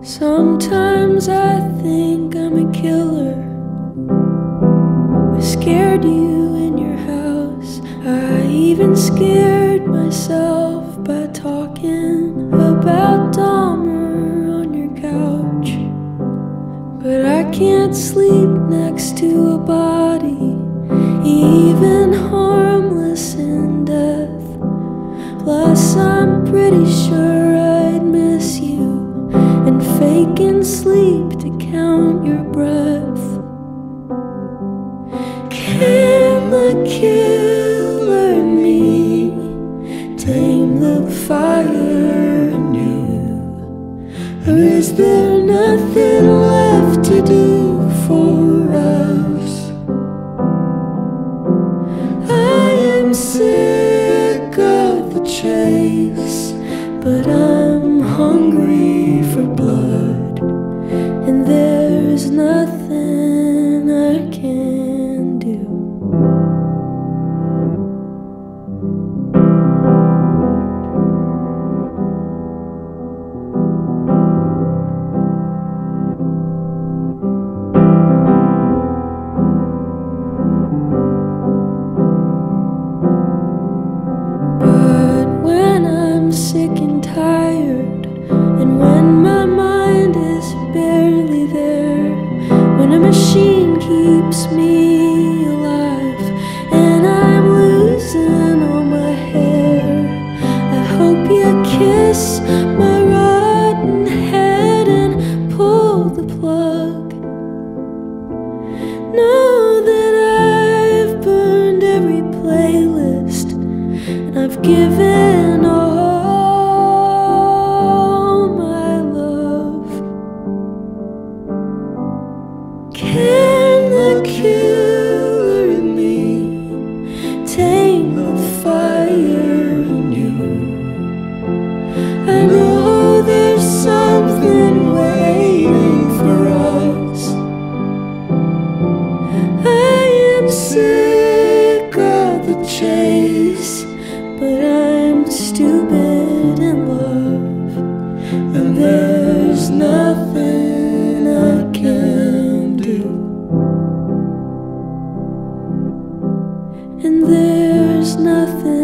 Sometimes I think I'm a killer. I scared you in your house. I even scared myself by talking about Dahmer on your couch. But I can't sleep next to a body, even harmless in death. Plus I'm pretty sure I'd miss you and faking sleep to count your breath. Can the killer in me tame the fire in you? Or is there nothing left to do for us? I am sick of the chase, but I'm hungry for blood, and there's nothing I can do. But when I'm sick and tired, and when my mind is barely there, when a machine keeps me alive and I'm losing all my hair, I hope you kiss my rotten head and pull the plug. Know that I've burned every playlist and I've given all my love. Can the killer in me tame the fire in you? I know there's something waiting for us. I am sick of the chase, but I'm stupid in love, and there's nothing I can do. And there's nothing